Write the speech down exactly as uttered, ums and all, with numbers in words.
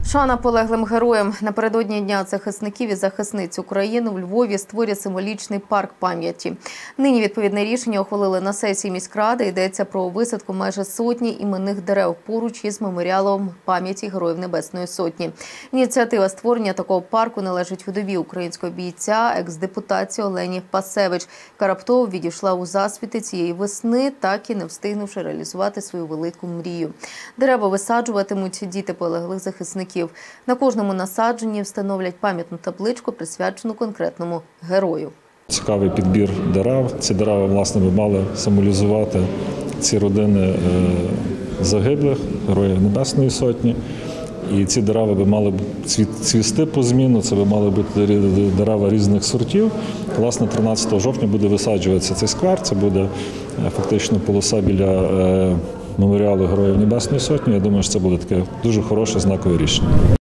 Шана полеглим героям. Напередодні Дня захисників і захисниць України у Львові створять символічний парк пам'яті. Нині відповідне рішення ухвалили на сесії міськради. Йдеться про висадку майже сотні іменних дерев поруч із меморіалом пам'яті Героїв Небесної Сотні. Ініціатива створення такого парку належить вдові українського бійця, екс-депутатці Олені Пасевич, яка раптово відійшла у засвіти цієї весни, так і не встигнувши реалізувати свою велику мрію. Дерева висаджуватимуть діти полеглих захисників. На кожному насадженні встановлять пам'ятну табличку, присвячену конкретному герою. Цікавий підбір дерев. Ці дерева, власне, би мали символізувати ці родини загиблих, Героїв Небесної Сотні. І ці дерева би мали цвісти по зміну, це би мали бути дерева різних сортів. Власне, тринадцятого жовтня буде висаджуватися цей сквер, це буде фактично полоса біля меморіалу Героїв Небесної Сотні. Я думаю, що це буде таке дуже хороше знакове рішення.